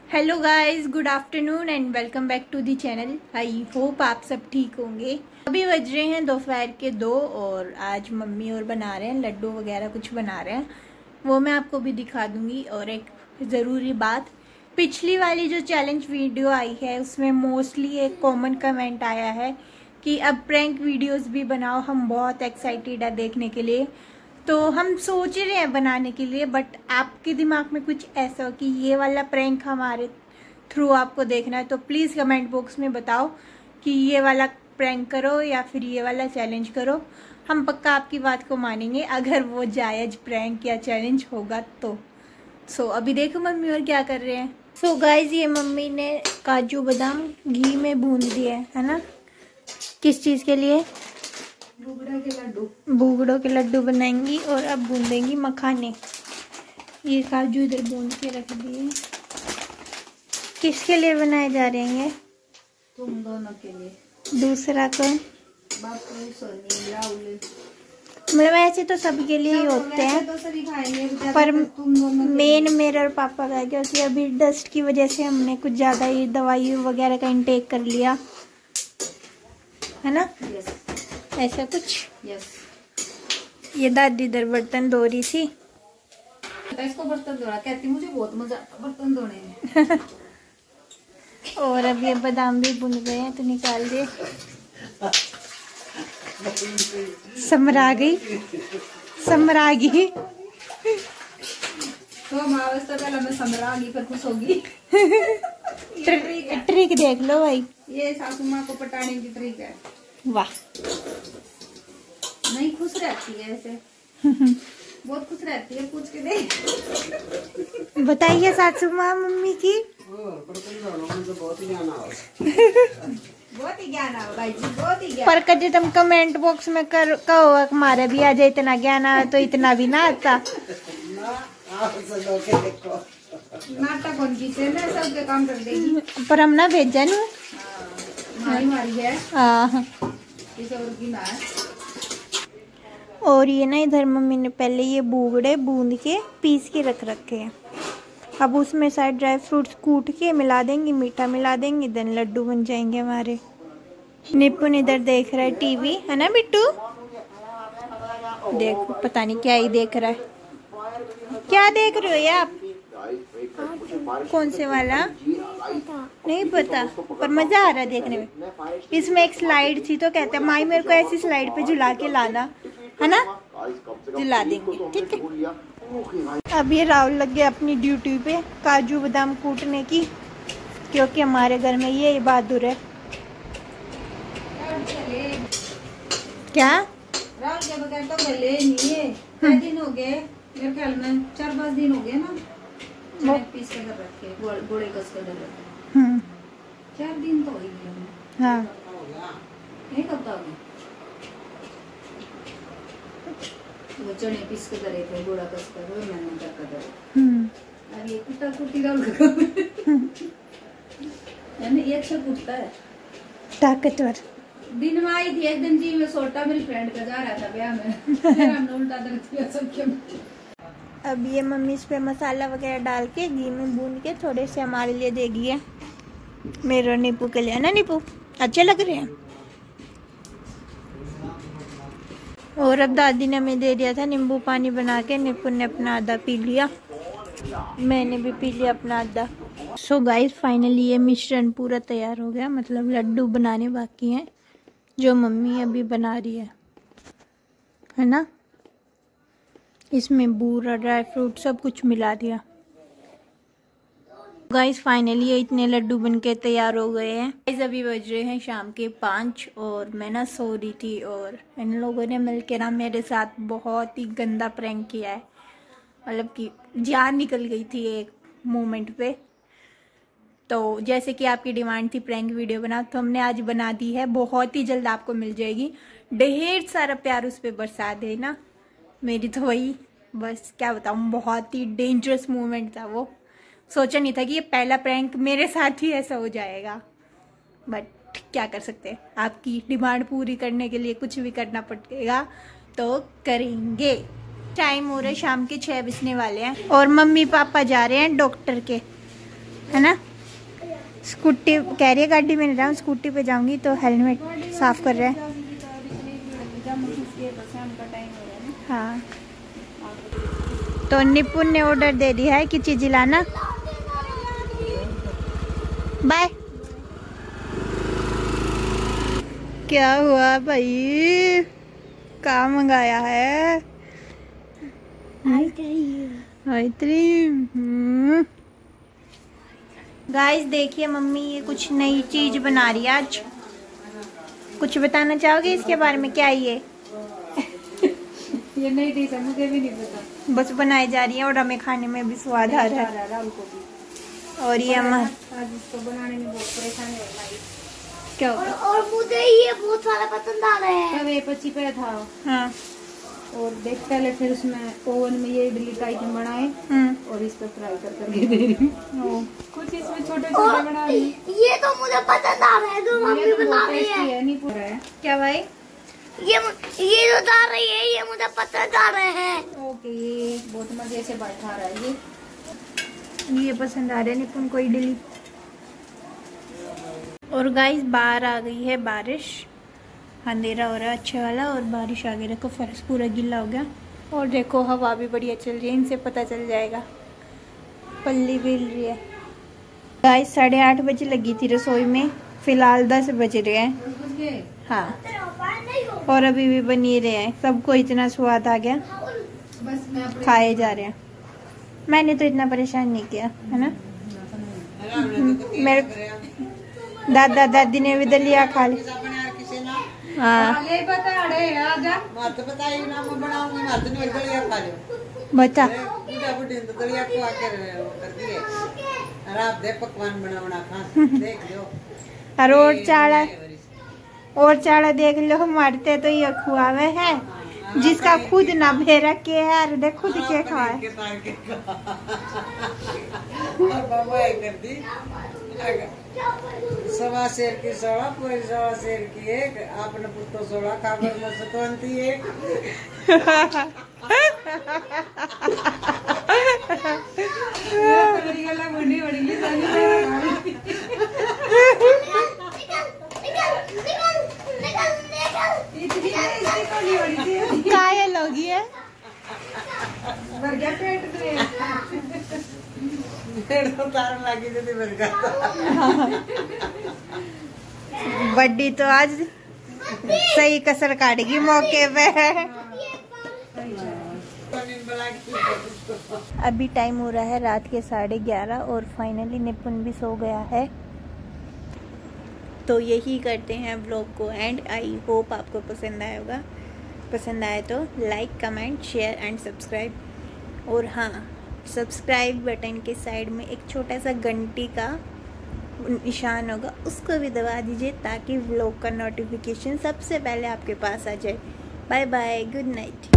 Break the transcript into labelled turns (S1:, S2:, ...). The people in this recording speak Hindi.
S1: Hello guys, good afternoon and welcome back to the channel. I hope आप सब ठीक होंगे। अभी बज रहे हैं दोपहर के 2 और आज मम्मी और बना रहे हैं लड्डू वगैरह कुछ बना रहे हैं, वो मैं आपको भी दिखा दूंगी। और एक ज़रूरी बात, पिछली वाली जो चैलेंज वीडियो आई है उसमें मोस्टली एक कॉमन कमेंट आया है कि अब प्रैंक वीडियोस भी बनाओ। हम बहुत एक्साइटेड है देखने के लिए, तो हम सोच रहे हैं बनाने के लिए, बट आपके दिमाग में कुछ ऐसा हो कि ये वाला प्रैंक हमारे थ्रू आपको देखना है तो प्लीज़ कमेंट बॉक्स में बताओ कि ये वाला प्रैंक करो या फिर ये वाला चैलेंज करो। हम पक्का आपकी बात को मानेंगे अगर वो जायज़ प्रैंक या चैलेंज होगा तो। सो अभी देखो मम्मी और क्या कर रहे हैं। सो गाइज, ये मम्मी ने काजू बादाम घी में भून दिए है ना। किस चीज़ के लिए? बूगड़ों के लड्डू बनाएंगी और अब भूनेंगी मखाने। ये काजू इधर भून के रख दिए। किसके लिए बनाए जा रहे हैं?
S2: तुम दोनों के लिए।
S1: दूसरा कौन?
S2: बापू, सोनी, राहुल।
S1: मतलब ऐसे तो सबके लिए ही होते हैं,
S2: तो सभी खाएंगे,
S1: पर
S2: तुम दोनों
S1: मेन मेरे और पापा का है, क्योंकि अभी डस्ट की वजह से हमने कुछ ज़्यादा ही दवाई वगैरह का इंटेक कर लिया है ना।
S2: यस।
S1: ऐसा कुछ।
S2: यस।
S1: ये दादी इधर बर्तन धो रही थी।
S2: इसको बर्तन धोना कहती, मुझे बहुत मजा आता बर्तन धोने में।
S1: और अब ये बादाम भी भुन गए हैं तो निकाल दिए। समरा गई।
S2: तो मावस तो पहले मैं समरा गई फिर खुश होगी।
S1: ट्रिक देख लो भाई,
S2: ये सासू माँ को पटाने की ट्रिक है।
S1: वाह।
S2: नहीं, खुश रहती है ऐसे। बहुत खुश रहती है, पूछ के दे।
S1: बताइए सासू माँ मम्मी की।
S2: बहुत ही ज्ञान है भाई जी, बहुत ही ज्ञान।
S1: पर कभी तुम कमेंट बॉक्स में कहो हमारे भी आ जाए, इतना ज्ञान आ तो इतना भी ना आता।
S2: नाटक उनकी से ना सबके काम कर देगी,
S1: पर हम ना भेजा नहीं।
S2: मारी है।
S1: हाँ।
S2: इस और की ना है।
S1: और ये ना इधर मम्मी ने पहले ये बूगड़े बूंद के पीस के रख रखे हैं। अब उसमें सारे ड्राई फ्रूट्स कूट के मिला देंगी, मीठा मिला देंगी, देन लड्डू बन जाएंगे हमारे। निपुण इधर देख रहा है टीवी, है ना बिट्टू? देखो पता नहीं क्या ही देख रहा है। क्या देख रहे हो ये आप? कौन से वाला? नहीं पता, पर मजा आ रहा है देखने में। इसमें एक स्लाइड थी तो कहते हैं माई मेरे को ऐसी स्लाइड पे झुला के लाना, है ना? झुला देंगे, ठीक है। अब ये राहुल लग गया अपनी ड्यूटी पे काजू बादाम कूटने की, क्योंकि हमारे घर में ये बहादुर है। क्या?
S2: राहुल के बगैर तो भले नहीं है। कितने दिन हो गए? मेरे ख्याल में 4-5 दिन हो गए ना। चने पीस के कर रखे, गोड़े कस के कर रखे। 4 दिन तो हो ही गए।
S1: हाँ।
S2: नहीं करता अभी। वो चने पीस के करे थे, गोड़ा कस कर, वो मैंने कर कर। अब ये कुत्ता कुत्ती राहुल का यानी ये अच्छा कुत्ता है,
S1: ताकतवर।
S2: दिन में आई थी एक दिन जी, मैं सोटा मेरी फ्रेंड का जा रहा था ब्याह में। फिर हमने उल्टा दर्द किया सबके।
S1: अब ये मम्मी इस पे मसाला वगैरह डाल के घी में भून के थोड़े से हमारे लिए देगी है, मेरे और नीपू के लिए, है ना नीपू? अच्छे लग रहे हैं। और अब दादी ने हमें दे दिया था नींबू पानी बना के। नीपू ने अपना आधा पी लिया, मैंने भी पी लिया अपना आधा। सो गाइस, फाइनली ये मिश्रण पूरा तैयार हो गया, मतलब लड्डू बनाने बाकी हैं जो मम्मी अभी बना रही है ना। इसमें बूरा ड्राई फ्रूट सब कुछ मिला दिया। गाइस फाइनली ये इतने लड्डू बनके तैयार हो गए हैं। गाइस अभी बज रहे हैं शाम के 5 और मैं ना सो रही थी और इन लोगों ने मिलकर ना मेरे साथ बहुत ही गंदा प्रैंक किया है। मतलब कि जान निकल गई थी एक मोमेंट पे। तो जैसे कि आपकी डिमांड थी प्रैंक वीडियो बना, तो हमने आज बना दी है। बहुत ही जल्द आपको मिल जाएगी। ढेर सारा प्यार उस पर बरसा देना। मेरी तो वही बस क्या बताऊँ, बहुत ही डेंजरस मोमेंट था वो। सोचा नहीं था कि ये पहला प्रैंक मेरे साथ ही ऐसा हो जाएगा, बट क्या कर सकते हैं, आपकी डिमांड पूरी करने के लिए कुछ भी करना पड़ेगा तो करेंगे। टाइम हो रहा है शाम के 6 बजने वाले हैं और मम्मी पापा जा रहे हैं डॉक्टर के। है ना। स्कूटी कह रही है गाड़ी में नहीं रहा हूँ, स्कूटी पे जाऊंगी तो हेलमेट साफ कर रहा है। हाँ तो निपुण ने ऑर्डर दे दिया है कि चीज़ लाना। बाय। क्या हुआ भाई, क्या मंगाया है? आइसक्रीम। गाइस देखिए मम्मी ये कुछ नई चीज बना रही है आज। कुछ बताना चाहोगे इसके बारे में? क्या ये
S2: ये नई डिश है, मुझे भी नहीं पता।
S1: बस बनाई जा रही है और हमें खाने में भी स्वाद आ रहा है। और ये हमारे
S2: आज इसको बनाने में बहुत परेशानी हो रही है।
S1: क्या होगा?
S3: और मुझे ये बहुत सारा पसंद आ रहा है।
S2: तब ये 25 पे था।
S1: हाँ
S2: और देख पहले फिर उसमें ओवन में ये इडली टाइप में बनाए और इस पर फ्राई करके दे रही हूँ। कुछ इसमें छोटे छोटे बना रही।
S3: ये तो मुझे पसंद आ रहा है जो मम्मी बना रही है।
S2: नहीं पूरा है
S1: क्या भाई?
S3: ये जो डाल रही है ये मुझे पसंद आ रहे हैं।
S2: ओके ये बहुत मजे से बैठा रहा है
S1: ये पसंद आ रहा है निपुण को इडली। और गाइस बाहर आ गई है बारिश, अंधेरा हो रहा है अच्छे वाला और बारिश आ गई। देखो फर्श पूरा गीला हो गया और देखो हवा भी बढ़िया चल रही है, इनसे पता चल जाएगा। पल्ली भी हिल रही है। गाइस 8:30 बजे लगी थी रसोई में, फिलहाल 10 बज रहे हैं। हाँ और अभी भी बन ही रहे हैं। सबको इतना स्वाद आ गया, खाए जा रहे हैं। मैंने तो इतना परेशान नहीं किया है ना। मेरे दादा दादी ने भी दलिया खा ली। हाँ बता
S4: पकवान बनाना देख लो।
S1: और चाड़ा देख लो, मारते तो ये खुआवे है जिसका खुद ना भेरा के है। देख खुद के खाए।
S4: सवा शेर की सवा, पूरी सवा शेर की एक, आपने पुत्तो सोड़ा खाकर में सतवंती एक।
S1: काय लोगी है बड्डी तो आज सही कसर काटेगी मौके पे। अभी टाइम हो रहा है रात के 11:30 और फाइनली निपुण भी सो गया है। तो यही करते हैं व्लॉग को एंड। आई होप आपको पसंद आया होगा। पसंद आए तो like comment share and subscribe. और हाँ सब्सक्राइब बटन के साइड में एक छोटा सा घंटी का निशान होगा, उसको भी दबा दीजिए ताकि व्लॉग का नोटिफिकेशन सबसे पहले आपके पास आ जाए। Bye bye, good night.